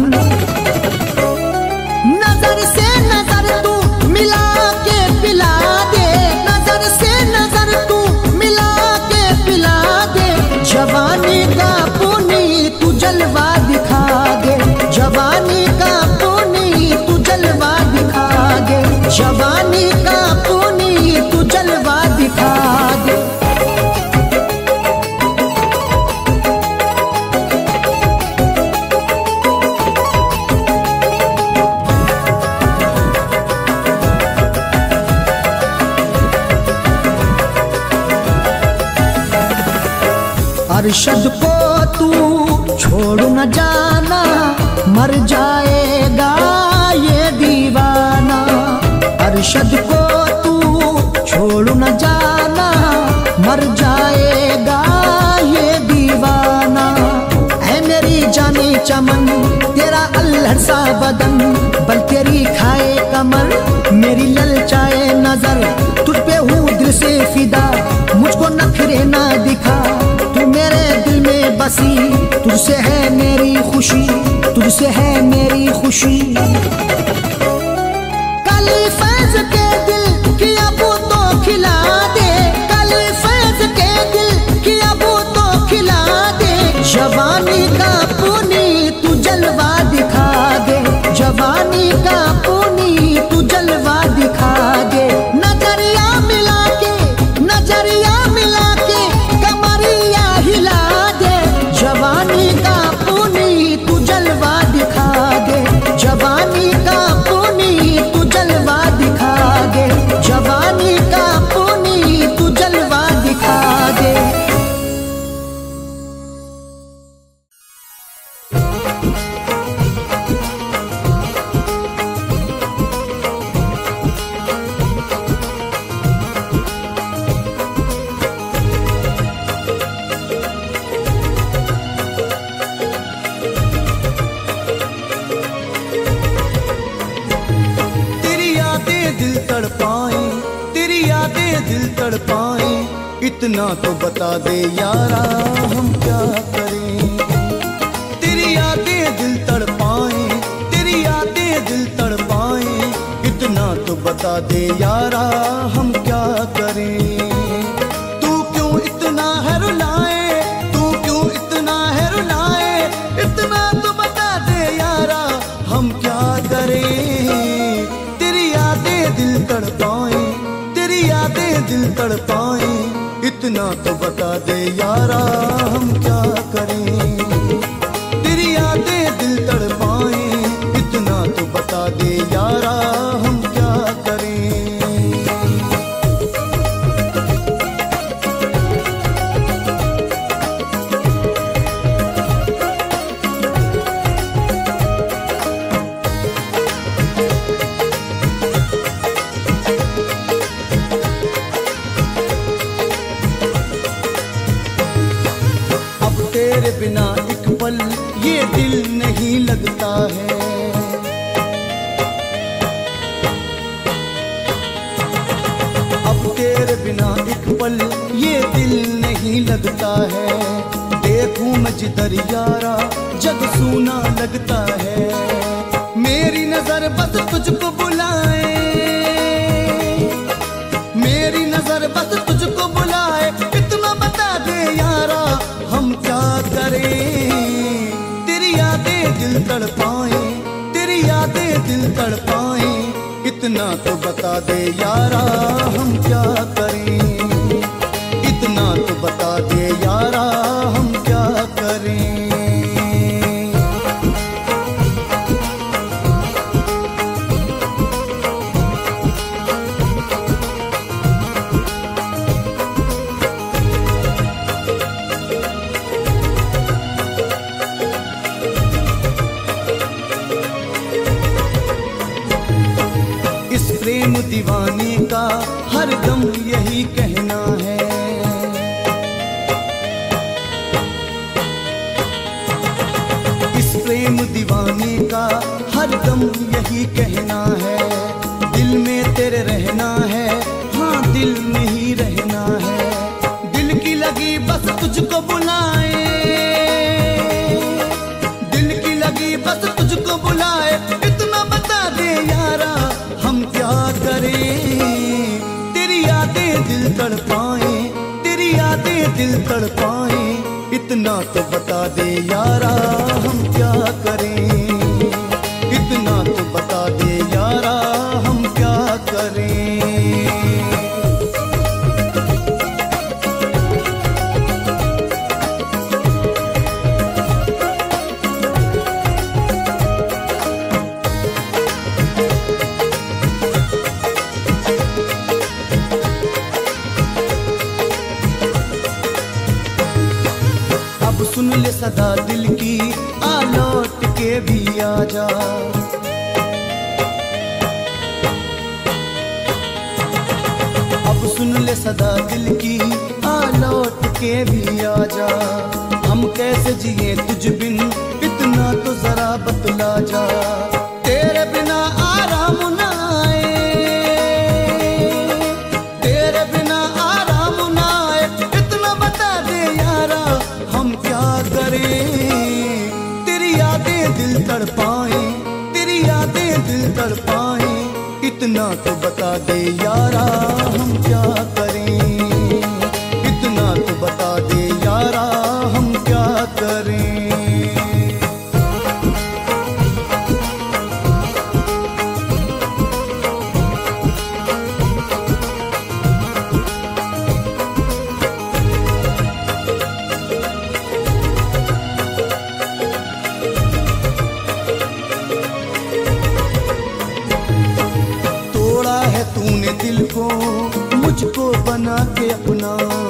नजर से नजर तू मिला के पिला दे, नजर से नजर तू मिला के पिला दे। जवानी का पुनी तू जलवा दिखा दे, जवानी का पुनी तू जलवा दिखा दे। जवानी का पुनी तू जलवा दिखा दे। अरशद को तू छोड़ न जाना, मर जाएगा ये दीवाना। अरशद को तू छोड़ न जाना, मर जाएगा ये दीवाना। ऐ मेरी जाने चमन, तेरा अल्हड़ सा बदन, बल तेरी खाए कमर, मेरी ललचाए नजर। तुझ पे हूँ दिल से फिदा, मुझको नखरे ना दिखा। तू मेरे दिल में बसी, तुझसे है मेरी खुशी, तुझसे है मेरी खुशी। कल फैज के दिल की अबू तो खिला दे, कल फैज के दिल की अबू तो खिला दे। जवानी का पुनी तू जलवा दिखा इतना तो बता दे यारा हम क्या करें। तेरी यादें दिल तड़पाए, तेरी यादें दिल तड़पाए, इतना तो बता दे यारा हम क्या करें। तू क्यों इतना है रुलाए, तू क्यों इतना है रुलाए, इतना तो बता दे यारा हम क्या करें। तेरी यादें दिल तड़पाए, तेरी यादें दिल तड़पाए, इतना तो बता दे यारा हम क्या करें। तेरी यादें दिल तड़पाए, इतना तो बता दे यारा हम क्या करें। तेरे बिना एक पल ये दिल नहीं लगता है। अब तेरे बिना एक पल ये दिल नहीं लगता है। देखूं मैं जिधर यारा जग सूना लगता है। मेरी नजर बस तुझको बुलाए, मेरी नजर बस तुझको बुलाए, इतना बता दे यारा हम क्या करें। तेरी यादें दिल तड़पाए, तेरी यादें दिल तड़पाए, इतना तो बता दे यारा हम क्या करें। इतना तो बता दे यारा हम क्या करें। प्रेम दीवाने का हर दम यही कहना है। इस प्रेम दीवाने का हर दम यही कहना है। दिल में तेरे रहना है, हाँ दिल में ही रहना है। दिल की लगी बस तुझको बुलाए, दिल की लगी बस तुझको बुलाए, इतना बता दे यारा हम क्या करें। तेरी यादें दिल तड़पाए, तेरी यादें दिल तड़पाए, इतना तो बता दे यारा हम क्या करें। इतना तो बता दे यारा हम क्या करें। सुन ले सदा दिल की आ लौट के भी आ जा। अब सुन ले सदा दिल की आ लौट के भी आ जा। हम कैसे जिए तुझ बिन इतना तो जरा बतला जा। तेरे बिना आराम ना आए, तेरे बिना आराम ना आए, इतना बता दे यारा हम क्या करें। तेरी यादें दिल तड़पाए, तेरी यादें दिल तड़पाए, इतना तो बता दे यारा हम क्या करें। इतना तो बता दे यारा हम क्या करें। तूने दिल को मुझको बना के अपना,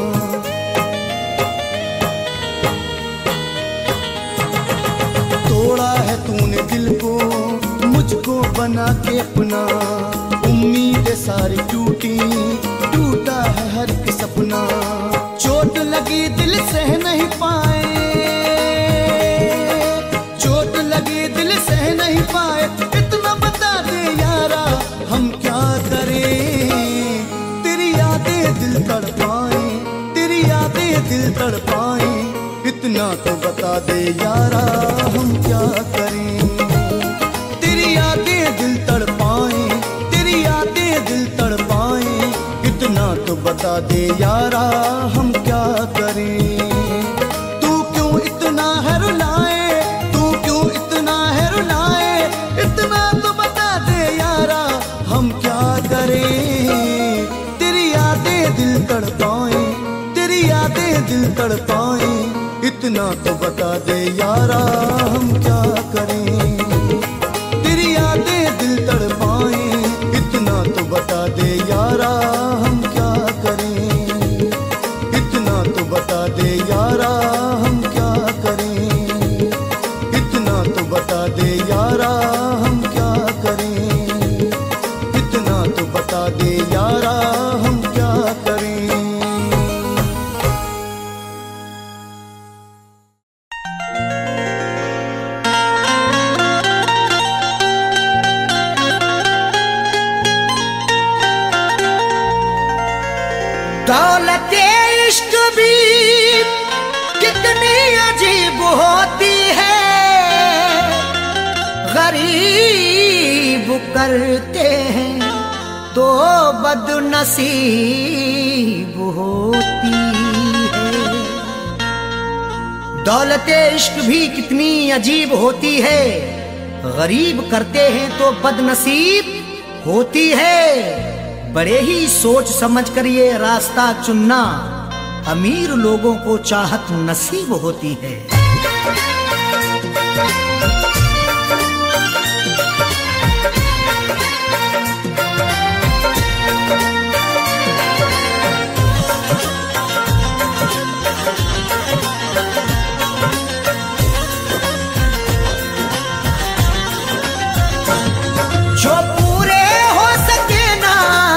तोड़ा है तूने दिल को मुझको बना के अपना। उम्मीदें सारी टूटी, टूटा है हर एक सपना। चोट लगी दिल सह नहीं पाए, चोट लगी दिल सह नहीं पाए, इतना बता दे यारा हम क्या करें। तेरी यादें दिल तड़पाए, तेरी इतना तो बता दे यारा हम क्या करें। तेरी यादें दिल तड़पाएं, तेरी यादें दिल तड़पाएं, इतना तो बता दे यारा हम क्या करें। तू क्यों इतना है रुलाए, तू क्यों इतना है रुलाए, इतना तो बता दे यारा हम क्या करें। तेरी यादें दिल तड़पाएं, तेरी यादें दिल तड़पाएं, इतना तो बता दे यारा हम क्या करें। तेरी यादें दिल तड़पाएं, इतना तो बता दे यारा हम क्या करें। इतना तो बता दे यारा हम क्या करें। इतना तो बता दे यारा हम क्या करें। इतना तो बता दे यारा हम क्या करें। दौलते इश्क भी कितनी अजीब होती है, गरीब करते हैं तो बदनसीब होती है। दौलते इश्क भी कितनी अजीब होती है, गरीब करते हैं तो बदनसीब होती है। बड़े ही सोच समझ कर ये रास्ता चुनना, अमीर लोगों को चाहत नसीब होती है। जो पूरे हो सके ना,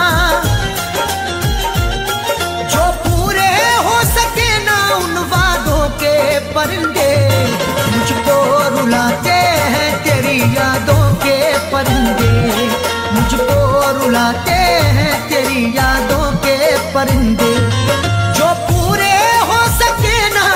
जो पूरे हो सके ना उन वादों के परिंदे, मुझको रुलाते हैं तेरी यादों के परिंदे, मुझको रुलाते हैं तेरी यादों के परिंदे। जो पूरे हो सके ना,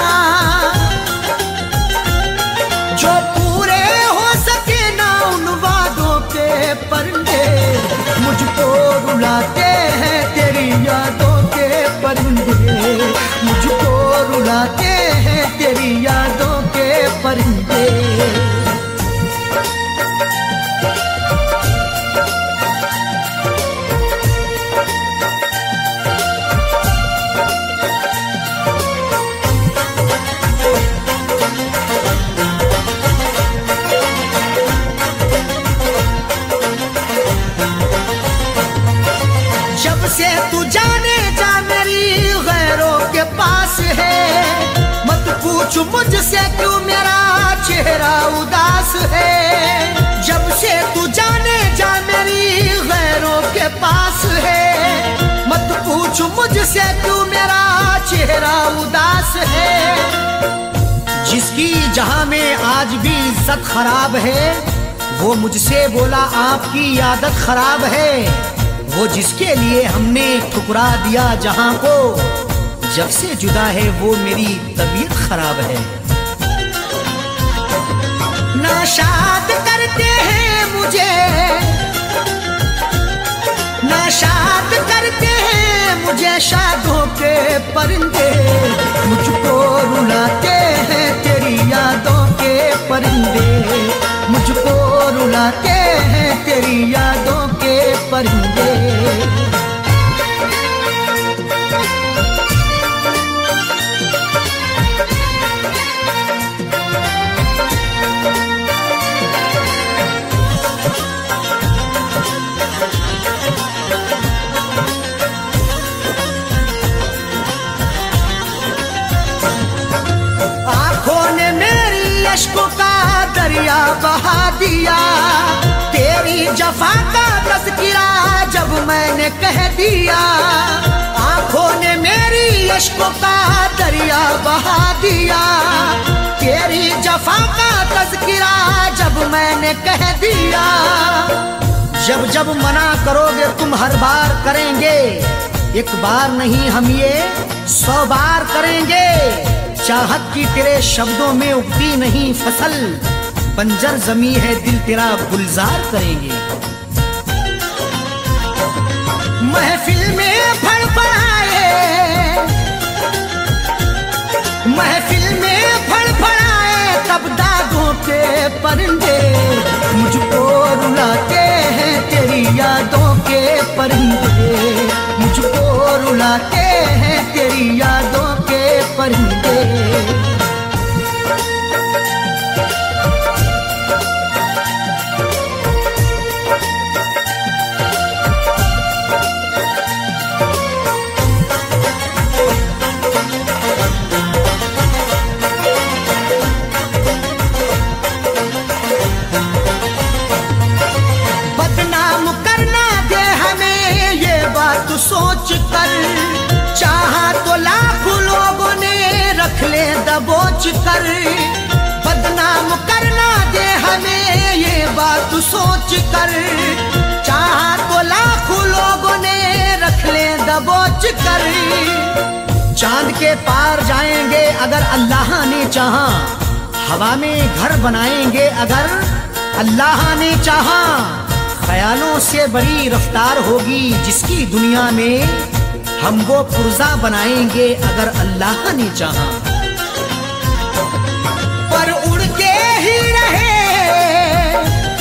जो पूरे हो सके ना उन वादों के परिंदे, मुझको रुलाते हैं तेरी यादों के परिंदे, मुझको रुलाते हैं तेरी यादों के परिंदे। जब से तू जाने जा मेरी गैरों के पास है, मत पूछ मुझसे क्यों मेरा चेहरा उदास है। जब से तू जाने जा मेरी गैरों के पास है, मत पूछ मुझसे क्यों मेरा चेहरा उदास है। जिसकी जहां में आज भी इज्जत खराब है, वो मुझसे बोला आपकी आदत खराब है। वो जिसके लिए हमने ठुकरा दिया जहां को, जब से जुदा है वो मेरी तबीयत खराब है। नाशाद करते हैं मुझे, नाशाद करते हैं मुझे शादों के परिंदे, मुझको रुलाते हैं तेरी यादों के परिंदे, मुझको रुलाते हैं तेरी यादों के परिंदे। अश्कों का दरिया बहा दिया, तेरी जफा का तज़किरा जब मैंने कह दिया। आंखों ने मेरी अश्कों का दरिया बहा दिया, तेरी जफा का तज़किरा जब मैंने कह दिया। जब जब मना करोगे तुम हर बार करेंगे, एक बार नहीं हम ये 100 बार करेंगे। चाहत की तेरे शब्दों में उगती नहीं फसल, बंजर जमी है दिल तेरा गुलजार करेंगे। महफिल में फड़फड़ाए, महफिल में फड़फड़ाए तब दागों के परिंदे, मुझको रुलाते हैं तेरी यादों के परिंदे, मुझको रुलाते हैं तेरी यादों के परिंदे। सोच कर चाहा तो लाखों लोगों ने रख ले दबोच कर, बदनाम करना दे हमें ये बात सोच कर, चाहा तो लाखों लोगों ने रख ले दबोच कर। चांद के पार जाएंगे अगर अल्लाह ने चाहा, हवा में घर बनाएंगे अगर अल्लाह ने चाहा। ख्यालों से बड़ी रफ्तार होगी जिसकी दुनिया में, हम वो पुर्जा बनाएंगे अगर अल्लाह ने चाहा। पर उड़ के ही रहे,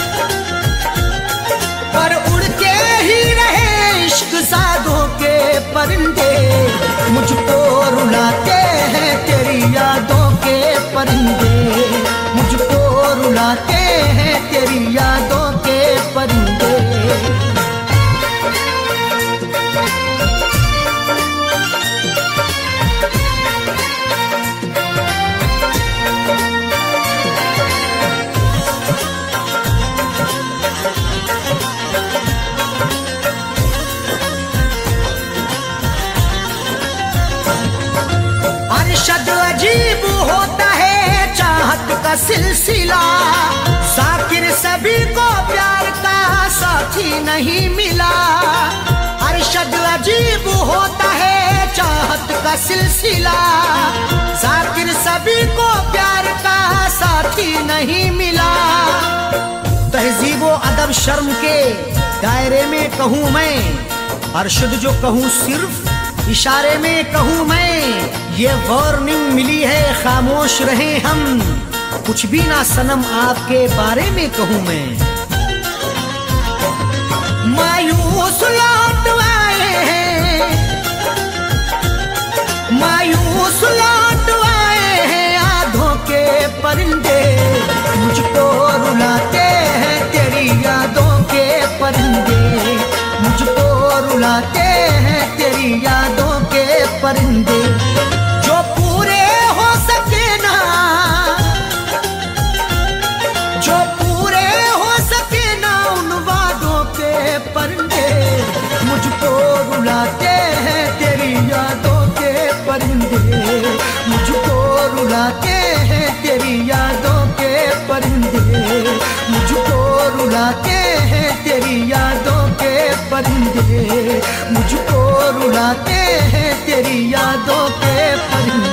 पर उड़ के ही रहे इश्क ज़ादों के परिंदे, मुझको रुलाते हैं तेरी यादों के परिंदे, मुझको रुलाते हैं तेरी यादों के परिंदे। अरशद अजीब होता है चाहत का सिलसिला, जाकिर सभी को प्यार का साथी नहीं मिला। अरशद अजीब होता है चाहत का सिलसिला, जाकिर सभी को प्यार का साथी नहीं मिला। तहजीबो अदब शर्म के दायरे में कहूँ मैं, अरशद जो कहूँ सिर्फ इशारे में कहूँ मैं, ये वार्निंग मिली है खामोश रहे हम, कुछ भी ना सनम आपके बारे में कहूँ मैं। मायूस लौट आए हैं, मायूस लौट आए हैं आधों के परिंदे, मुझको रुलाते हैं तेरी यादों के परिंदे, मुझको रुलाते हैं तेरी यादों के परिंदे। जो पूरे हो सके ना, जो पूरे हो सके ना उन वादों के परिंदे, मुझको रुलाते हैं तेरी यादों के परिंदे, मुझको रुलाते हैं तेरी यादों के परिंदे, मुझको रुलाते हैं तेरी यादों के परिंदे, मुझको रुलाते हैं तेरी यादों के परिंदे।